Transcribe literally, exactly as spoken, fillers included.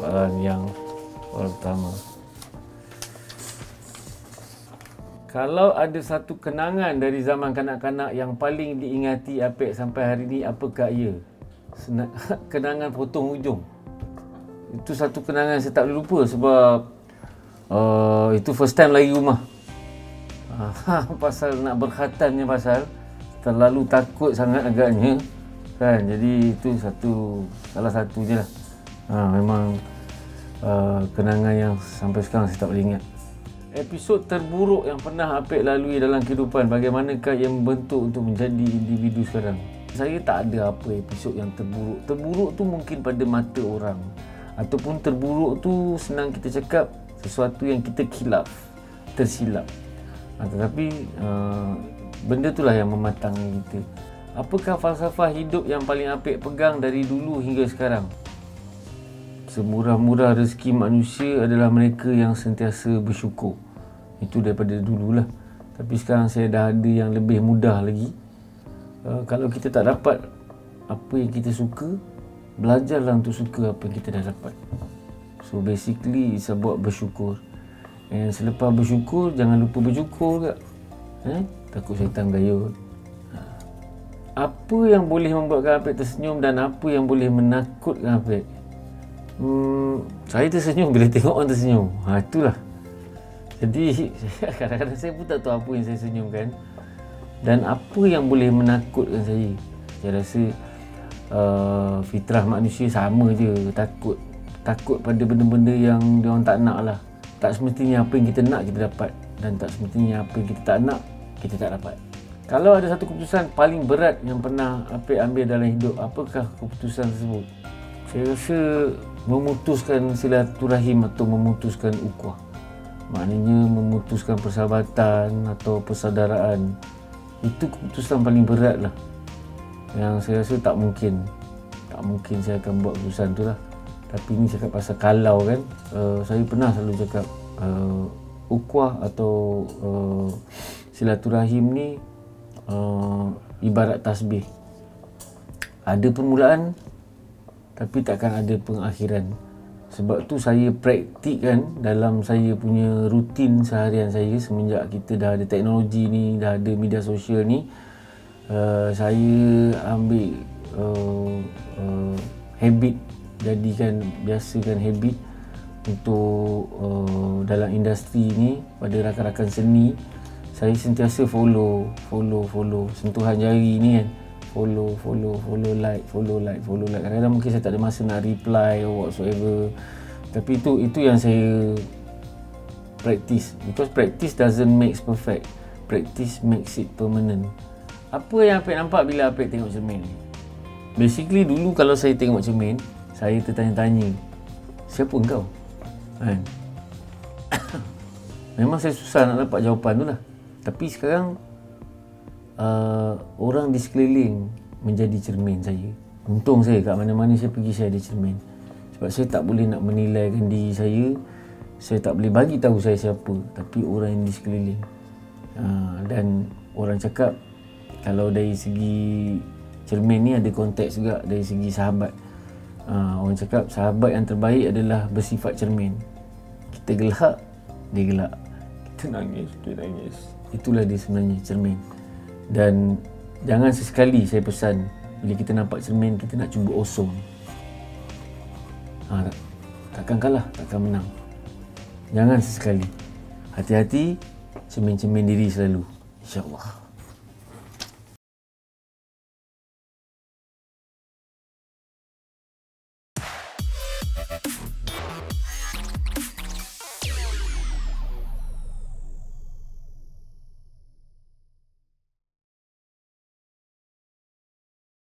soalan yang pertama. Kalau ada satu kenangan dari zaman kanak-kanak yang paling diingati Apek sampai hari ni, apakah ia? Sena- kenangan potong hujung. Itu satu kenangan saya tak boleh lupa sebab uh, itu first time lagi rumah. Uh, pasal nak berkhatannya, pasal terlalu takut sangat agaknya kan. Jadi itu satu, salah satu je lah. Ha, memang uh, kenangan yang sampai sekarang saya tak boleh ingat. Episod terburuk yang pernah Apek lalui dalam kehidupan, bagaimanakah ia membentuk untuk menjadi individu sekarang? Saya tak ada apa episod yang terburuk. Terburuk tu mungkin pada mata orang, ataupun terburuk tu senang kita cakap sesuatu yang kita khilaf, tersilap. Ha, tetapi uh, benda itulah yang mematangi kita. Apakah falsafah hidup yang paling Apek pegang dari dulu hingga sekarang? Semurah-murah rezeki manusia adalah mereka yang sentiasa bersyukur. Itu daripada dululah. Tapi sekarang saya dah ada yang lebih mudah lagi. Uh, kalau kita tak dapat apa yang kita suka, belajarlah untuk suka apa yang kita dah dapat. So basically it's about bersyukur. And selepas bersyukur, jangan lupa bersyukur juga. Eh? Takut syaitan gayut. Apa yang boleh membuatkan Apek tersenyum dan apa yang boleh menakutkan Apek? Hmm, saya tersenyum bila tengok orang tersenyum. Ha, itulah. Jadi kadang-kadang saya pun tak tahu apa yang saya senyumkan. Dan apa yang boleh menakutkan saya? Saya rasa uh, fitrah manusia sama je. Takut. Takut pada benda-benda yang diorang tak nak lah. Tak semestinya apa yang kita nak kita dapat. Dan tak semestinya apa yang kita tak nak kita tak dapat. Kalau ada satu keputusan paling berat yang pernah Apek ambil dalam hidup, apakah keputusan tersebut? Saya rasa memutuskan silaturahim atau memutuskan ukhuwah. Maknanya memutuskan persahabatan atau persaudaraan. Itu keputusan paling berat lah. Yang saya rasa tak mungkin. Tak mungkin saya akan buat keputusan tu lah. Tapi ni cakap pasal kalau kan. Uh, saya pernah selalu cakap uh, ukhuwah atau uh, silaturahim ni uh, ibarat tasbih. Ada permulaan tapi takkan ada pengakhiran. Sebab tu saya praktikkan dalam saya punya rutin seharian saya semenjak kita dah ada teknologi ni, dah ada media sosial ni. Uh, saya ambil uh, uh, habit, jadikan, biasakan habit untuk uh, dalam industri ni, pada rakan-rakan seni, saya sentiasa follow, follow, follow, sentuhan jari ni kan. Follow, follow, follow, like, follow, like, follow, like. Kadang-kadang mungkin saya tak ada masa nak reply or whatsoever. Tapi itu itu yang saya practice. Because practice doesn't make perfect. Practice makes it permanent. Apa yang Apek nampak bila Apek tengok cermin ni? Basically dulu kalau saya tengok cermin, saya tertanya-tanya, siapa engkau? Kan? Memang saya susah nak dapat jawapan tu lah. Tapi sekarang Uh, orang di sekeliling menjadi cermin saya. Untung saya kat mana-mana saya pergi, saya ada cermin. Sebab saya tak boleh nak menilaikan diri saya. Saya tak boleh bagi tahu saya siapa. Tapi orang yang di sekeliling. Uh, dan orang cakap kalau dari segi cermin ni ada konteks juga dari segi sahabat. Uh, orang cakap sahabat yang terbaik adalah bersifat cermin. Kita gelak, dia gelak. Kita nangis, dia nangis. Itulah dia sebenarnya, cermin. Dan jangan sesekali, saya pesan, bila kita nampak cermin, kita nak cuba osong. Ha, tak, takkan kalah, takkan menang. Jangan sesekali. Hati-hati, cermin-cermin diri selalu. InsyaAllah.